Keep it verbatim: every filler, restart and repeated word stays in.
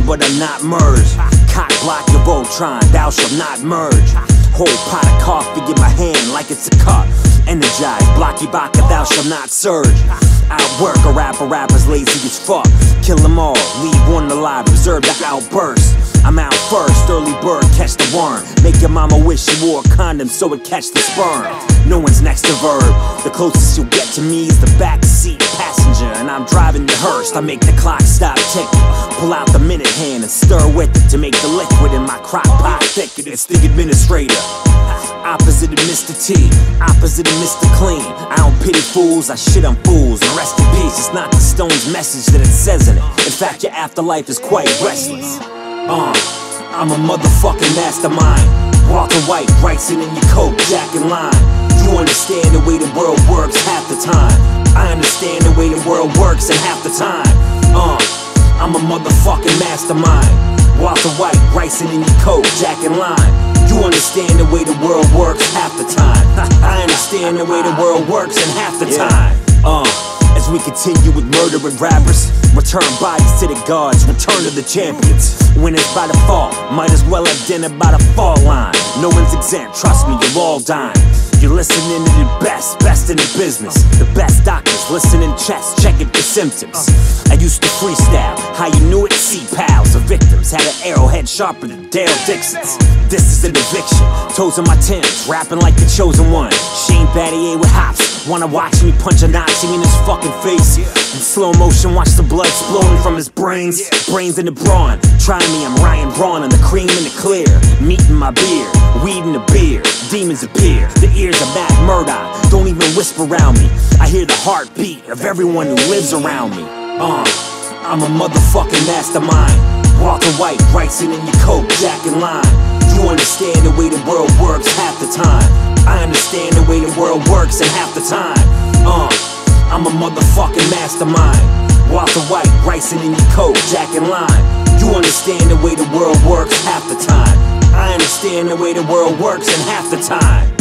but I'm not merged. Cock block your Voltron, thou shalt not merge. Whole pot of coffee in my hand like it's a cup. Energize, blocky vodka, thou shalt not surge. Outwork a rapper, rappers lazy as fuck. Kill them all, leave one alive, reserve the outburst. I'm out first, early bird, catch the worm. Make your mama wish she wore a condom so it catch the sperm. No one's next to verb. The closest you'll get to me is the backseat passenger, and I'm driving the hearse. I make the clock stop ticking. Pull out the minute hand and stir with it to make the liquid in my crock pot thicker. It's the administrator, opposite of Mister T, opposite of Mister Clean. I don't pity fools, I shit on fools. And rest in peace, it's not the Stone's message that it says in it. In fact, your afterlife is quite restless. Uh, I'm a motherfucking mastermind. Walter White writes it in your coat, jack and line. You understand the way the world works half the time. I understand the way the world works and half the time. Uh, I'm a motherfucking mastermind. Walter White writes it in your coat, jack and line. You understand the way the world works half the time. I understand the way the world works and half the time. Uh, as we continue with murdering rappers, return bodies to the gods, return to the champions. Winners by default, might as well have dinner by the fall line. No one's exempt, trust me, you'll all dine. You're listening to the best, best in the business. The best doctors, listening chest, checking for symptoms. I used to freestyle, how you knew it? See pals of victims, had an arrowhead sharper than Dale Dixon's. This is an eviction, toes on my Timbs, rapping like the chosen one. Shane Battier with hops, wanna watch me punch a Nazi in his fucking face. In slow motion, watch the blood exploding from his brains. Brains in the brawn, try me, I'm Ryan Braun on the cream in the clear. Meat in my beer, weed in the beer, demons appear. The ears of Matt Murdock, don't even whisper around me. I hear the heartbeat of everyone who lives around me. Uh, I'm a motherfucking mastermind. Walter White writes it in your coat, jack and line. You understand the way the world works half the time. I understand the way the world works and half the time. Uh, I'm a motherfucking mastermind. Walter White writes it in your coat, jack and line. You understand the way the world works half the time. I understand the way the world works and half the time.